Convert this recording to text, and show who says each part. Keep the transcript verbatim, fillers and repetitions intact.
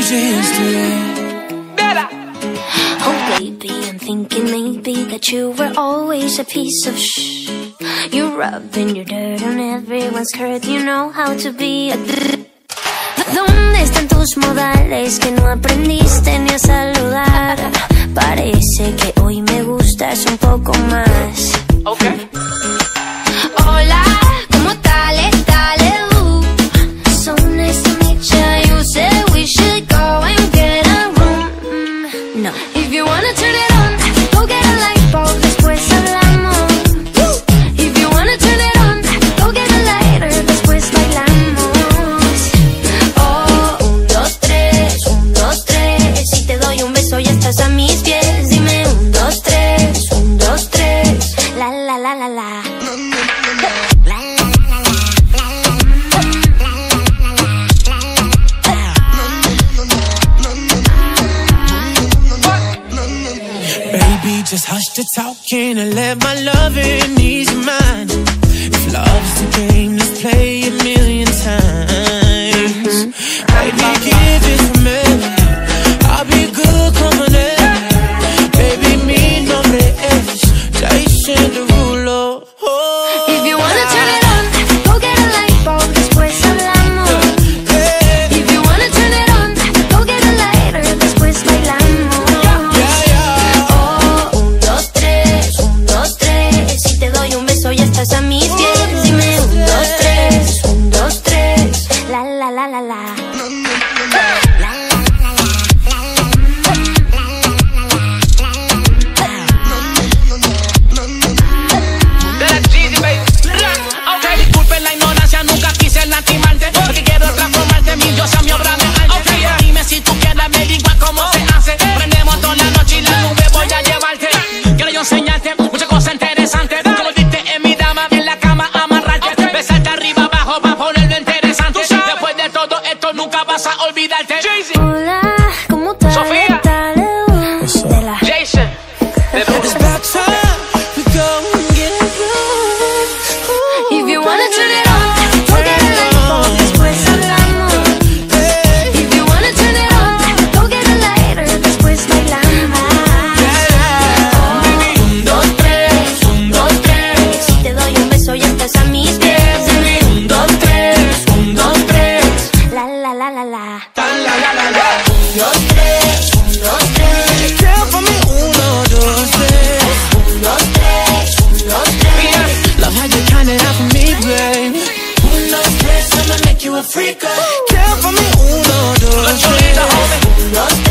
Speaker 1: changed today.
Speaker 2: Oh baby, I'm thinking maybe that you were always a piece of shh. You rubbing your dirt on everyone's skirt. You know how to be a ¿Dónde están tus modales que no aprendiste ni a saludar? Parece que hoy me gustas un poco más.
Speaker 3: Okay.
Speaker 2: Hola, ¿cómo tal? Dale, uh. So nice to meet ya. You said we should go and get a room. Mm, no. If you wanna turn it on, go get a light bulb, después hablamos. If you wanna turn it on, go get a lighter, después bailamos. Oh, un, dos, tres, un, dos, tres. Si te doy un beso ya estás a mis pies. Dime un, dos, tres, un, dos, tres. La, la, la, la, la.
Speaker 1: Baby, just hush the talking and let my loving ease your mind. If love's the game, let's play a million times. Baby, give it to me. I'll be good company. Baby, mi nombre es Jason Derulo. Oh.
Speaker 2: If you wanna turn it on, go get a light bulb, después hablamos. If you wanna turn it on, go get a lighter, después bailamos. Oh, un, dos, tres, un, dos, tres. Si te doy un beso ya estás a mis pies. Dime un, dos, tres, un, dos, tres. La, la, la, la, la.
Speaker 3: Disculpen la ignorancia, nunca quise lastimarte. Porque quiero transformarte en mi diosa, mi obra de arte. Okay, yeah. Dime si tú quieres, me digas cómo se hace. Prendemos toda la noche y la nube voy a llevarte. Quiero yo enseñarte muchas cosas interesantes. Como diste en mi dama, en la cama amarrarte. Okay. Besarte arriba, abajo, para ponerlo interesante. Después de todo esto, nunca vas a olvidarte.
Speaker 2: Hola, ¿cómo tal?
Speaker 3: Sofia.
Speaker 2: Dale, uh. De la
Speaker 3: Jason.
Speaker 1: It's about time we go and get it on.
Speaker 2: If you wanna turn it on, go get a light bulb, después hablamos. If you wanna turn it on, go get a lighter, después bailamos. Oh, un, dos, tres, un, dos, tres. Si te doy un beso ya estás a mis pies. Dime un, dos, tres, un, dos, tres. La, la, la, la, la. Un, dos, tres, un, dos, tres.
Speaker 1: Girl, for me, uno, dos, tres.
Speaker 2: Un, dos, tres, un, dos, tres.
Speaker 1: Love how you count it out for me, babe.
Speaker 2: Un, dos, tres, I'ma make you a freak.
Speaker 1: Girl, for me, uno, dos, tres.
Speaker 2: Un, dos, tres.